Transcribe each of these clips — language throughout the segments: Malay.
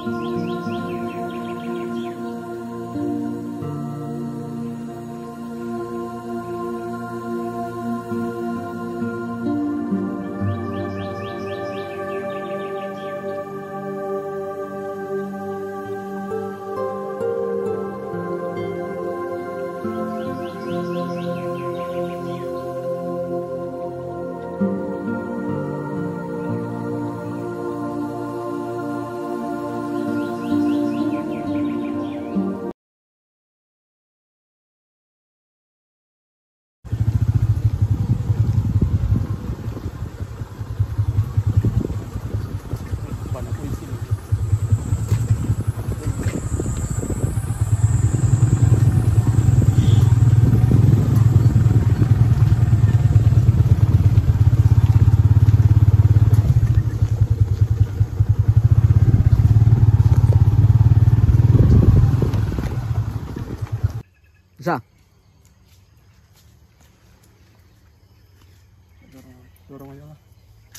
Bisa? Dorong aja lah.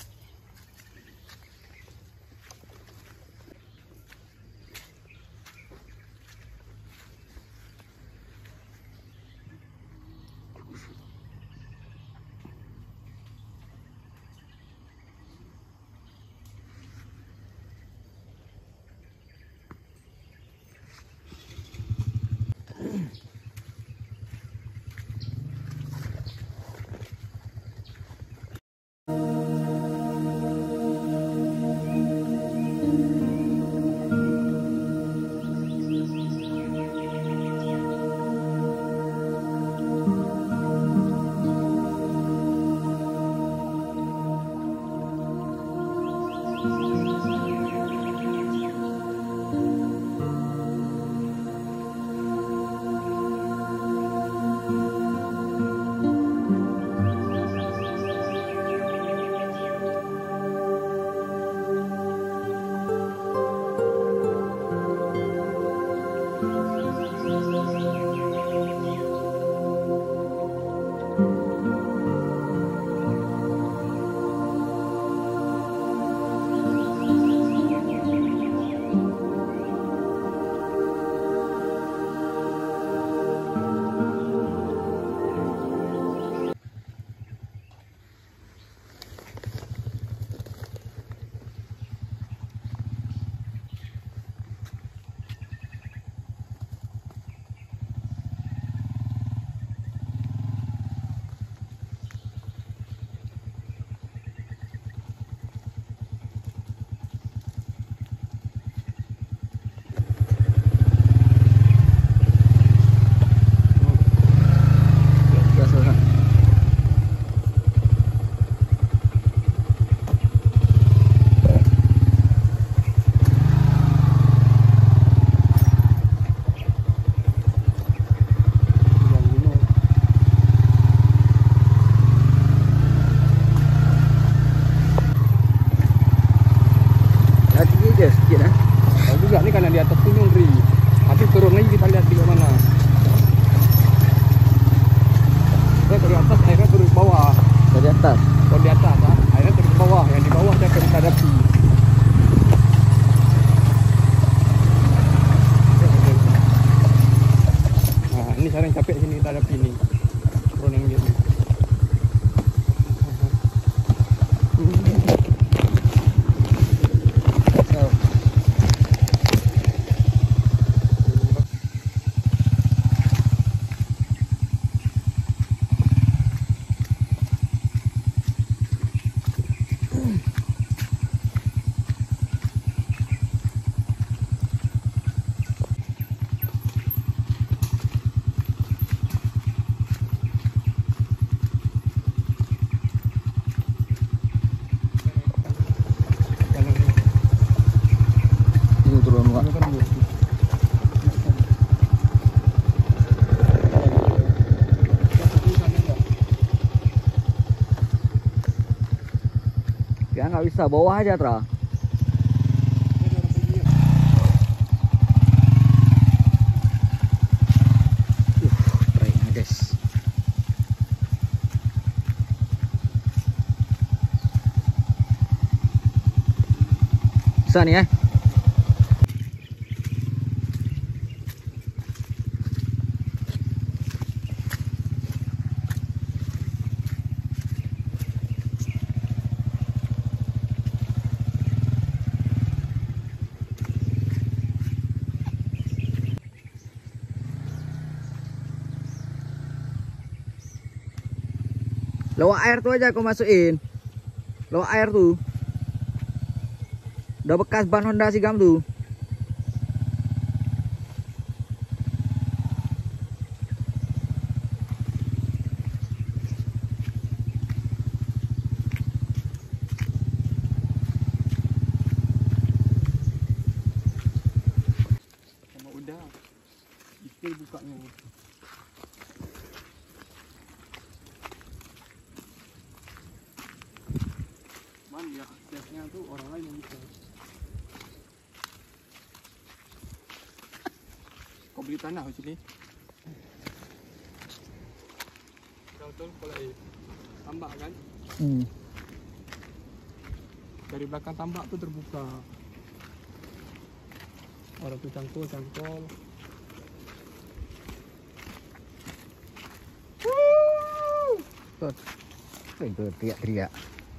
Juga nih karena di atas gunung Ri. Nanti turun lagi kita lihat di mana. Dari atas airnya turun ke bawah. Dari atas. Kalau di atas, airnya turun ke bawah. Yang di bawah saya akan kita hadapi. Nah, ini saya yang capek sini kita hadapi ini. Turun yang gitu. Ya nggak bisa, bawah aja Tra. Traiknya guys. Bisa nih ya. Lawak air tu aja kau masukin. Lawak air tu. Udah bekas ban Honda Sigam tu. Sama udah. Itu bukanya. Man ya, aksesnya tuh orang lain yang bisa. Kau beli tanah di sini. Betul kalau tambak kan? Dari belakang tambak tuh terbuka. Orang tuh cangkul. Tuh. Itu teriak-teriak.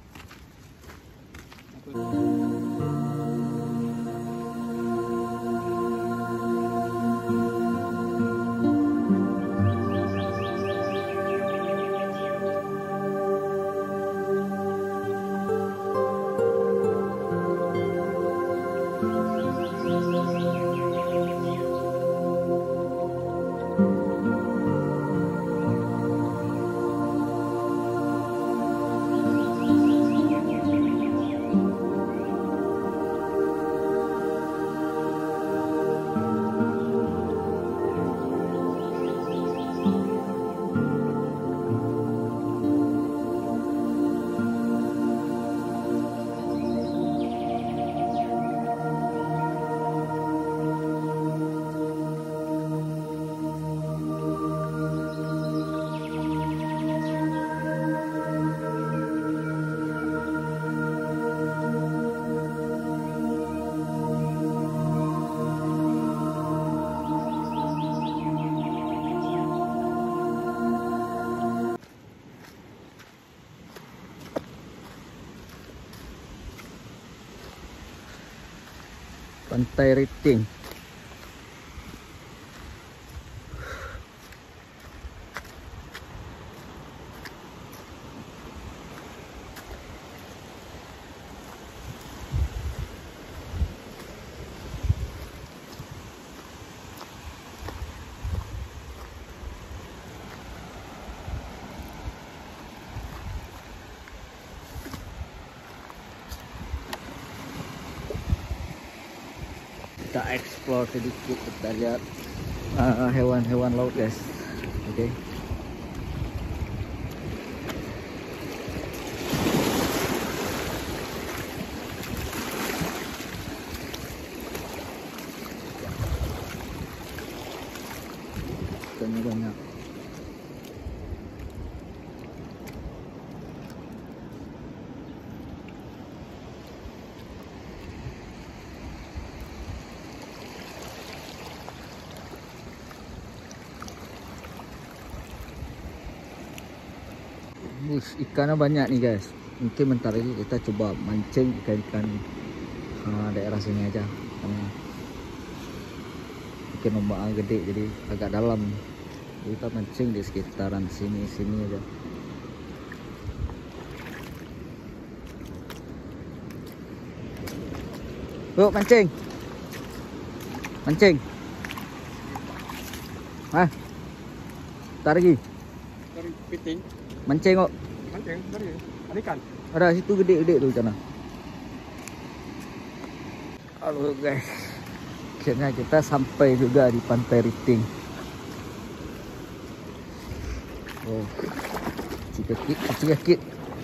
Pantai Riting. Kita explore sedikit, kita lihat hewan-hewan laut guys. Oke. Ikannya banyak. Ikannya banyak nih guys. Mungkin bentar lagi kita coba mancing ikan-ikan daerah sini aja, karena mungkin ombaknya gede jadi agak dalam. Jadi kita mancing di sekitaran sini aja. Yuk mancing. Bentar lagi Dari piting. mancing kok. Mancing dari ikan. Ada situ gede-gede tuh sana. Halo guys, akhirnya kita sampai juga di Pantai Riting. Oh, kecil-kecil.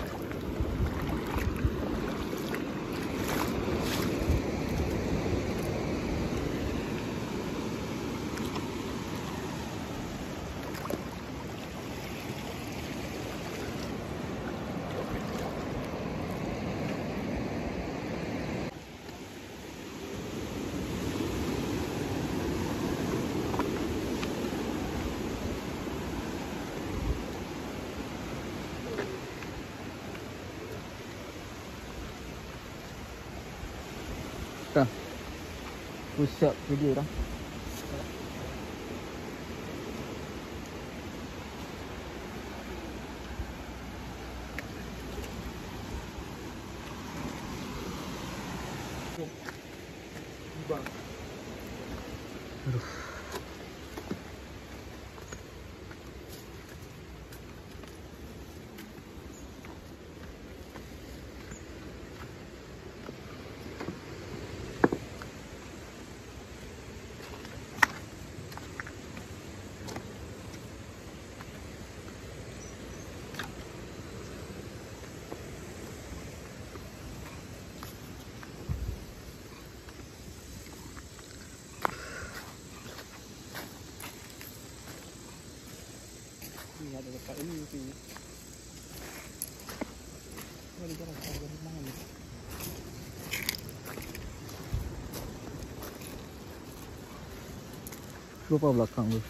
Dah. Push up video dah. Aduh. Ini ada dekat ini sih. Ada jalan dari mana ni? Lupa belakang tu.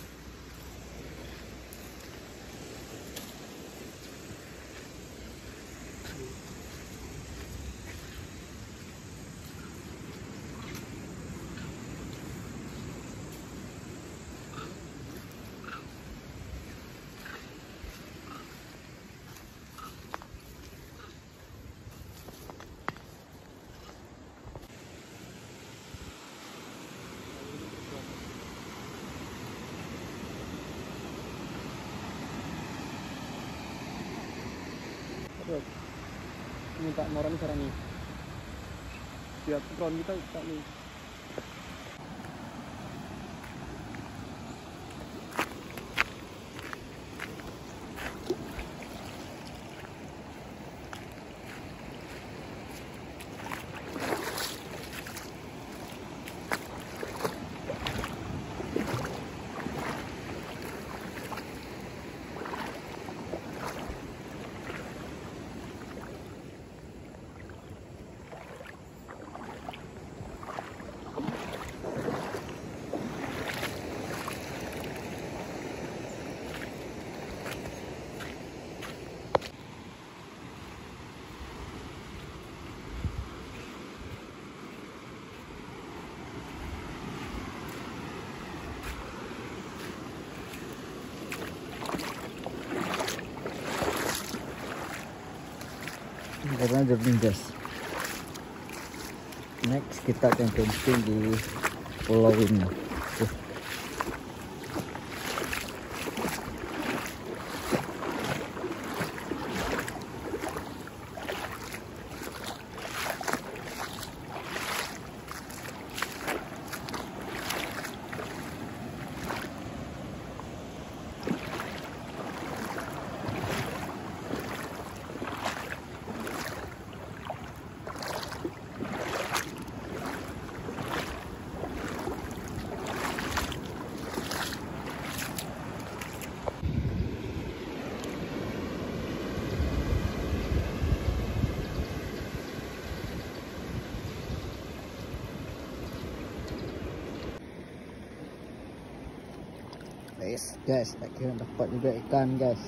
Minta moran sekarang ni. Siap drone kita tak ni. Karena jernih guys. Next kita akan camping di pulau ini. Guys, akhirnya dapat juga ikan guys.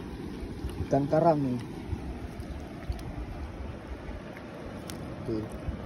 Ikan karang nih. Tuh.